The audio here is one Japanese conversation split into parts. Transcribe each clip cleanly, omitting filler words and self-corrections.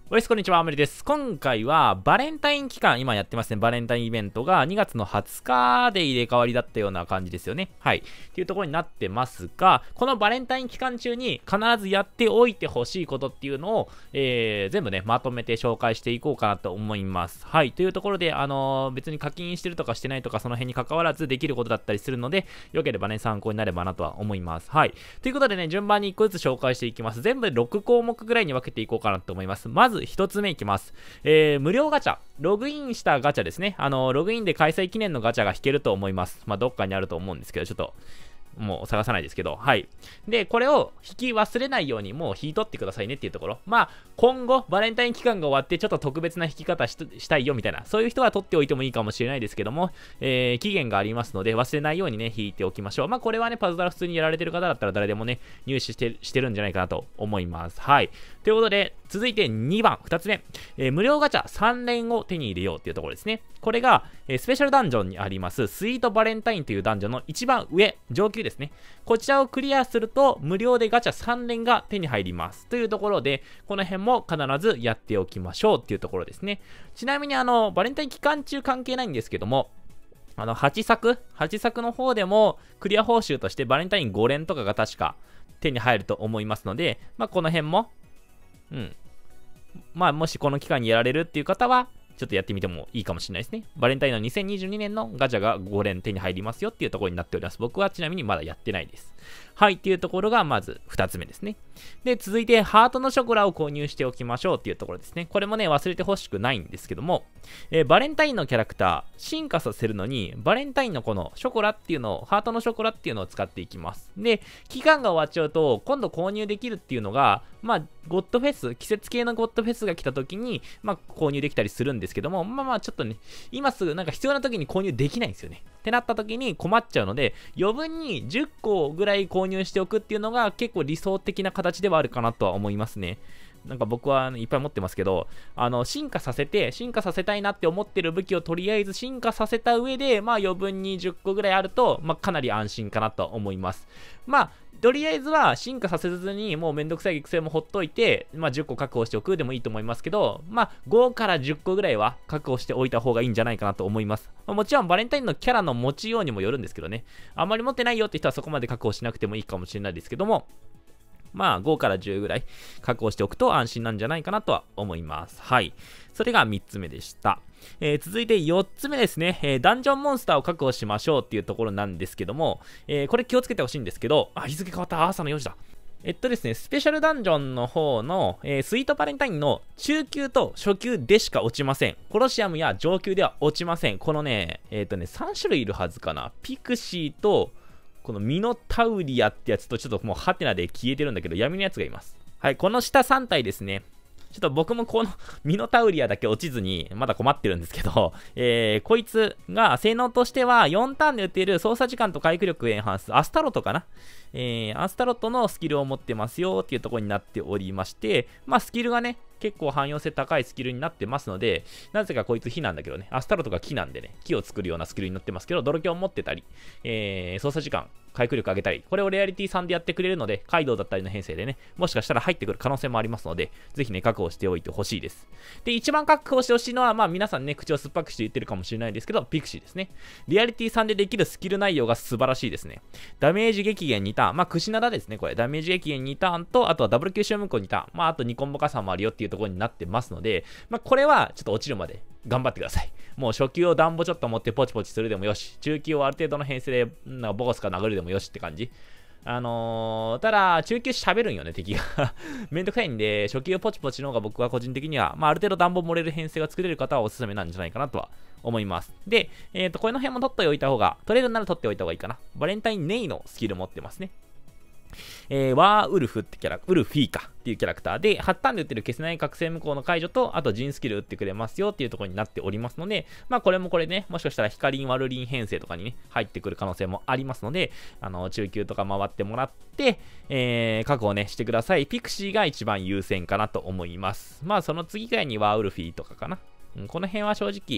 おやすこんにちは、アメリです。今回はバレンタイン期間、今やってますね、バレンタインイベントが2月の20日で入れ替わりだったような感じですよね。はい。っていうところになってますが、このバレンタイン期間中に必ずやっておいてほしいことっていうのを、全部ね、まとめて紹介していこうかなと思います。はい。というところで、別に課金してるとかしてないとか、その辺に関わらずできることだったりするので、よければね、参考になればなとは思います。はい。ということでね、順番に1個ずつ紹介していきます。全部で6項目ぐらいに分けていこうかなと思います。まず1つ目いきます。無料ガチャ。ログインしたガチャですね。ログインで開催記念のガチャが引けると思います。まあ、どっかにあると思うんですけど、ちょっと、もう探さないですけど、はい。で、これを引き忘れないようにもう引い取ってくださいねっていうところ。まあ、今後、バレンタイン期間が終わって、ちょっと特別な引き方したいよみたいな、そういう人は取っておいてもいいかもしれないですけども、期限がありますので、忘れないようにね、引いておきましょう。まあ、これはね、パズドラ普通にやられてる方だったら誰でもね、入手してるんじゃないかなと思います。はい。ということで、続いて2つ目。無料ガチャ3連を手に入れようっていうところですね。これが、スペシャルダンジョンにあります、スイートバレンタインというダンジョンの一番上、上級ですね。こちらをクリアすると、無料でガチャ3連が手に入ります。というところで、この辺も必ずやっておきましょうっていうところですね。ちなみにバレンタイン期間中関係ないんですけども、8作の方でも、クリア報酬としてバレンタイン5連とかが確か手に入ると思いますので、まあ、この辺も、まあ、もしこの期間にやられるっていう方は、ちょっとやってみてもいいかもしれないですね。バレンタインの2022年のガチャが5連手に入りますよっていうところになっております。僕はちなみにまだやってないです。はい、っていうところがまず2つ目ですね。で、続いてハートのショコラを購入しておきましょうっていうところですね。これもね、忘れてほしくないんですけども、バレンタインのキャラクター、進化させるのに、バレンタインのこのショコラっていうのを、ハートのショコラっていうのを使っていきます。で、期間が終わっちゃうと、今度購入できるっていうのが、まあ、ゴッドフェス、季節系のゴッドフェスが来た時に、まあ、購入できたりするんですけども、まあちょっとね、今すぐなんか必要な時に購入できないんですよね。ってなった時に困っちゃうので、余分に10個ぐらい購入しておくっていうのが結構理想的な形ではあるかなとは思いますね。なんか僕はいっぱい持ってますけど、進化させたいなって思ってる武器をとりあえず進化させた上で、まあ余分に10個ぐらいあると、まあかなり安心かなと思います。まあ、とりあえずは進化させずにもうめんどくさい育成もほっといて、まあ10個確保しておくでもいいと思いますけど、まあ5から10個ぐらいは確保しておいた方がいいんじゃないかなと思います。まあ、もちろんバレンタインのキャラの持ちようにもよるんですけどね、あんまり持ってないよって人はそこまで確保しなくてもいいかもしれないですけども、まあ5から10ぐらい確保しておくと安心なんじゃないかなとは思います。はい。それが3つ目でした。続いて4つ目ですね、ダンジョンモンスターを確保しましょうっていうところなんですけども、これ気をつけてほしいんですけど、日付変わった、朝の4時だ。ですね、スペシャルダンジョンの方の、スイートバレンタインの中級と初級でしか落ちません。コロシアムや上級では落ちません。このね、3種類いるはずかな。ピクシーと、このミノタウリアってやつとちょっともうハテナで消えてるんだけど闇のやつがいます。はい、この下3体ですね。ちょっと僕もこのミノタウリアだけ落ちずにまだ困ってるんですけど、こいつが性能としては4ターンで打てる操作時間と回復力エンハンス、アスタロトかな、アスタロトのスキルを持ってますよっていうところになっておりまして、まあスキルがね、結構汎用性高いスキルになってますので、なぜかこいつ火なんだけどね、アスタロトが木なんでね、木を作るようなスキルになってますけど、泥気を持ってたり、操作時間、回復力上げたり、これをレアリティ3でやってくれるので、カイドウだったりの編成でね、もしかしたら入ってくる可能性もありますので、ぜひね、確保しておいてほしいです。で、一番確保してほしいのは、まあ皆さんね、口を酸っぱくして言ってるかもしれないですけど、ピクシーですね。リアリティ3でできるスキル内容が素晴らしいですね。ダメージ激減2ターン、まあクシナダですね、これ。ダメージ激減2ターンと、あとはダブル吸収無効2ターン、まああと2コンボ加算もあるよっていうところになってますので、まあこれはちょっと落ちるまで頑張ってください。もう初級を暖房ちょっと持ってポチポチするでもよし、中級をある程度の編成でボコスか殴るでもよしって感じ。ただ、中級喋るんよね、敵が。めんどくさいんで、初級をポチポチの方が僕は個人的には、まあ、ある程度暖房漏れる編成が作れる方はおすすめなんじゃないかなとは思います。で、この辺も取っておいた方が、取れるなら取っておいた方がいいかな。バレンタインネイのスキル持ってますね。ワーウルフってキャラ、ウルフィーかっていうキャラクターで、8ターンで打ってる消せない覚醒無効の解除と、あと陣スキル打ってくれますよっていうところになっておりますので、まあこれもこれね、もしかしたらヒカリンワルリン編成とかにね、入ってくる可能性もありますので、中級とか回ってもらって、確保ね、してください。ピクシーが一番優先かなと思います。まあその次ぐらいにワーウルフィーとかかな。この辺は正直、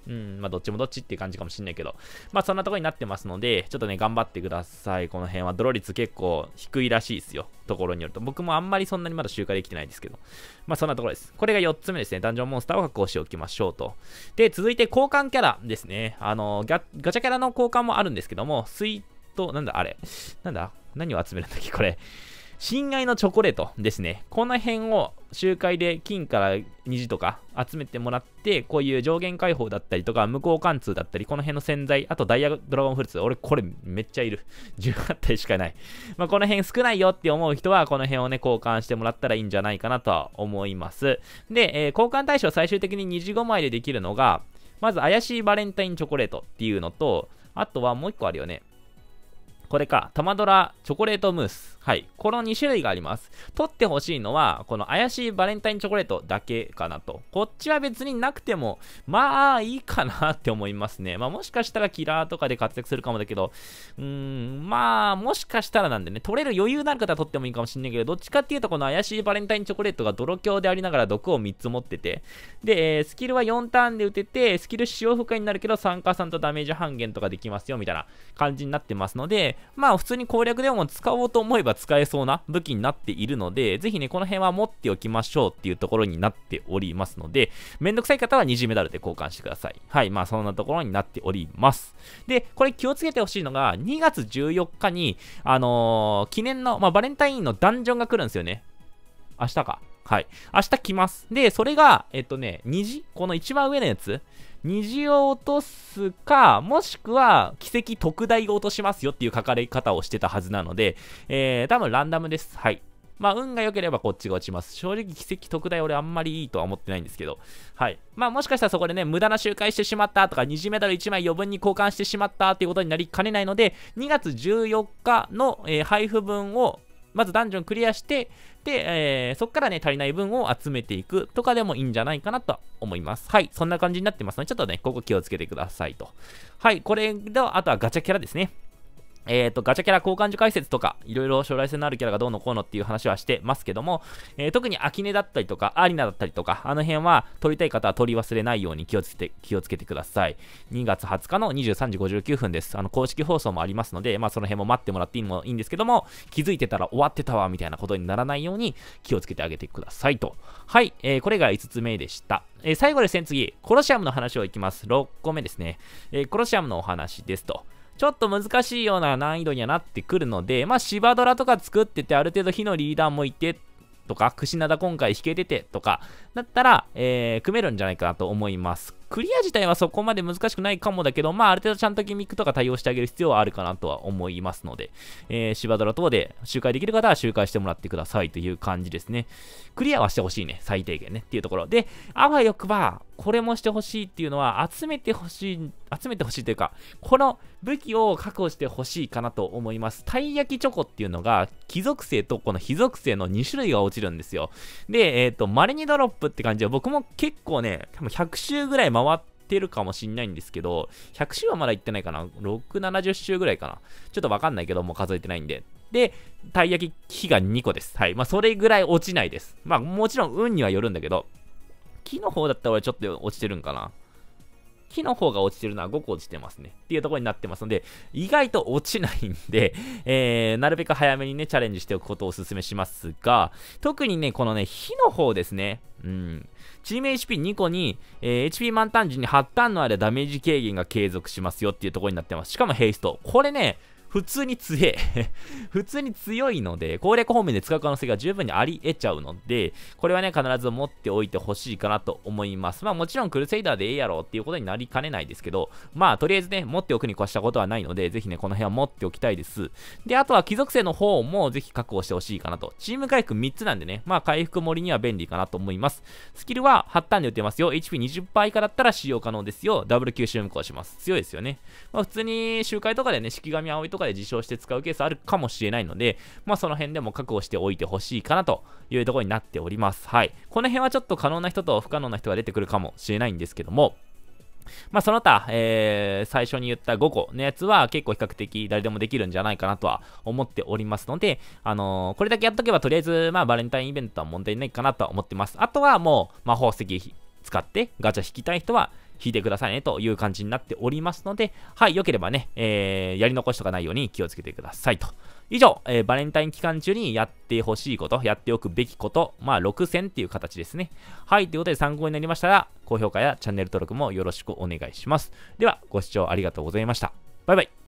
まあどっちもどっちっていう感じかもしんないけど、まあそんなところになってますので、ちょっとね、頑張ってください。この辺はドロー率結構低いらしいですよ。ところによると。僕もあんまりそんなにまだ周回できてないですけど。まあそんなところです。これが4つ目ですね。ダンジョンモンスターを確保しておきましょうと。で、続いて交換キャラですね。ガチャキャラの交換もあるんですけども、なんだあれ。何を集めるんだっけこれ。親愛のチョコレートですね。この辺を周回で金から虹とか集めてもらって、こういう上限解放だったりとか、無効貫通だったり、この辺の洗剤、あとダイヤドラゴンフルーツ、俺これめっちゃいる。18体しかない。まあ、この辺少ないよって思う人は、この辺をね、交換してもらったらいいんじゃないかなとは思います。で、交換対象最終的に虹5枚でできるのが、まず怪しいバレンタインチョコレートっていうのと、あとはもう1個あるよね。これか、玉ドラチョコレートムース。はい。この2種類があります。取ってほしいのは、この怪しいバレンタインチョコレートだけかなと。こっちは別になくても、まあいいかなって思いますね。まあもしかしたらキラーとかで活躍するかもだけど、まあもしかしたらなんでね、取れる余裕のある方は取ってもいいかもしんないけど、どっちかっていうとこの怪しいバレンタインチョコレートが泥強でありながら毒を3つ持ってて、で、スキルは4ターンで打てて、スキル使用不可になるけど、参加さんとダメージ半減とかできますよ、みたいな感じになってますので、まあ普通に攻略でも使おうと思えば使えそうな武器になっているので、ぜひね、この辺は持っておきましょうっていうところになっておりますので、めんどくさい方は二次メダルで交換してください。はい、まあそんなところになっております。で、これ気をつけてほしいのが、2月14日に、記念の、バレンタインのダンジョンが来るんですよね。明日か。はい。明日来ます。で、それが、虹この一番上のやつ虹を落とすか、もしくは奇跡特大を落としますよっていう書かれ方をしてたはずなので、多分ランダムです。はい。まあ、運が良ければこっちが落ちます。正直奇跡特大俺あんまりいいとは思ってないんですけど。はい。まあ、もしかしたらそこでね、無駄な周回してしまったとか、二次メダル1枚余分に交換してしまったっていうことになりかねないので、2月14日の、配布分を、まずダンジョンクリアして、で、そっからね、足りない分を集めていくとかでもいいんじゃないかなと思います。はい。そんな感じになってますので、ちょっとね、ここ気をつけてくださいと。はい。これでは、あとはガチャキャラですね。ガチャキャラ交換所解説とか、いろいろ将来性のあるキャラがどうのこうのっていう話はしてますけども、特にアキネだったりとか、アリナだったりとか、あの辺は取りたい方は取り忘れないように気をつけてください。2月20日の23時59分です。公式放送もありますので、まあその辺も待ってもらっていいんですけども、気づいてたら終わってたわ、みたいなことにならないように気をつけてあげてくださいと。はい、これが5つ目でした。最後ですね、次、コロシアムの話をいきます。6個目ですね。コロシアムのお話ですと。ちょっと難しいような難易度にはなってくるので、まあ、芝ドラとか作ってて、ある程度火のリーダーもいて、とか、クシナダ今回引けてて、とか、だったら、組めるんじゃないかなと思います。クリア自体はそこまで難しくないかもだけど、まあ、ある程度ちゃんとギミックとか対応してあげる必要はあるかなとは思いますので、芝ドラ等で周回できる方は周回してもらってくださいという感じですね。クリアはしてほしいね、最低限ね、っていうところで、あわよくば、これもしてほしいっていうのは、集めてほしいというか、この武器を確保してほしいかなと思います。たい焼きチョコっていうのが、貴属性とこの非属性の2種類が落ちるんですよ。で、稀にドロップって感じで、僕も結構ね、多分100周ぐらい回ってるかもしんないんですけど、100周はまだ行ってないかな。6、70周ぐらいかな。ちょっとわかんないけど、もう数えてないんで。で、たい焼き火が2個です。はい。まあ、それぐらい落ちないです。まあ、もちろん運にはよるんだけど、木の方だったら俺ちょっと落ちてるんかな。木の方が落ちてるのは5個落ちてますね。っていうところになってますので、意外と落ちないんで、なるべく早めにね、チャレンジしておくことをお勧めしますが、特にね、このね、火の方ですね。チーム HP2 個に、HP 満ターン時に8ターンの間ダメージ軽減が継続しますよっていうところになってます。しかもヘイスト。これね、普通に強い普通に強いので、攻略方面で使う可能性が十分にあり得ちゃうので、これはね、必ず持っておいてほしいかなと思います。まあもちろんクルセイダーでええやろっていうことになりかねないですけど、まあとりあえずね、持っておくに越したことはないので、ぜひね、この辺は持っておきたいです。で、あとは貴族性の方もぜひ確保してほしいかなと。チーム回復3つなんでね、まあ回復盛りには便利かなと思います。スキルは8ターンで打てますよ。HP20% 以下だったら使用可能ですよ。ダブル吸収無効します。強いですよね。まあ普通に周回とかでね、式神葵とかで自称して使うケースあるかもしれないので、まあその辺でも確保しておいてほしいかなというところになっております。はい。この辺はちょっと可能な人と不可能な人が出てくるかもしれないんですけども、まあその他、最初に言った5個のやつは結構比較的誰でもできるんじゃないかなとは思っておりますので、これだけやっとけばとりあえず、まあバレンタインイベントは問題ないかなとは思ってます。あとはもう魔法石使ってガチャ引きたい人は引いてくださいねという感じになっておりますので、はい、良ければね、やり残しとかないように気をつけてくださいと。以上、バレンタイン期間中にやってほしいこと、やっておくべきこと、まあ、6選っていう形ですね。はい、ということで参考になりましたら、高評価やチャンネル登録もよろしくお願いします。では、ご視聴ありがとうございました。バイバイ。